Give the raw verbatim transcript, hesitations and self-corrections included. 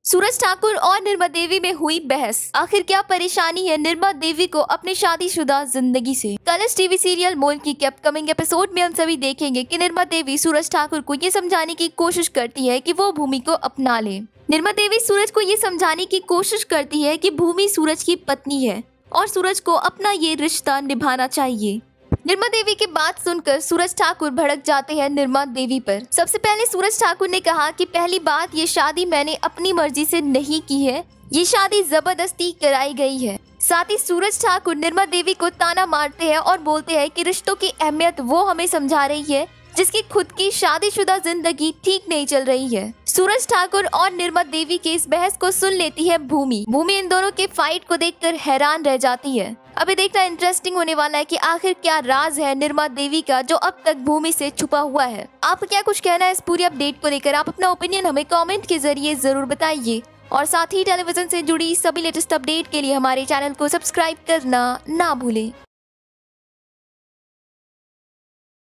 सूरज ठाकुर और निर्मला देवी में हुई बहस। आखिर क्या परेशानी है निर्मला देवी को अपने शादीशुदा जिंदगी से? कल इस टीवी सीरियल मोल की के अपकमिंग एपिसोड में हम सभी देखेंगे कि निर्मला देवी सूरज ठाकुर को ये समझाने की कोशिश करती है कि वो भूमि को अपना ले। निर्मला देवी सूरज को ये समझाने की कोशिश करती है कि भूमि सूरज की पत्नी है और सूरज को अपना ये रिश्ता निभाना चाहिए। निर्मला देवी की बात सुनकर सूरज ठाकुर भड़क जाते हैं निर्मला देवी पर। सबसे पहले सूरज ठाकुर ने कहा कि पहली बात, ये शादी मैंने अपनी मर्जी से नहीं की है, ये शादी जबरदस्ती कराई गई है। साथ ही सूरज ठाकुर निर्मला देवी को ताना मारते हैं और बोलते हैं कि रिश्तों की अहमियत वो हमें समझा रही है जिसकी खुद की शादीशुदा जिंदगी ठीक नहीं चल रही है। सूरज ठाकुर और निर्मला देवी के इस बहस को सुन लेती है भूमि। भूमि इन दोनों के फाइट को देखकर हैरान रह जाती है। अभी देखना इंटरेस्टिंग होने वाला है कि आखिर क्या राज है निर्मला देवी का जो अब तक भूमि से छुपा हुआ है। आप क्या कुछ कहना है इस पूरी अपडेट को लेकर? आप अपना ओपिनियन हमें कमेंट के जरिए जरूर बताइए और साथ ही टेलीविजन से जुड़ी सभी लेटेस्ट अपडेट के लिए हमारे चैनल को सब्सक्राइब करना ना भूलें।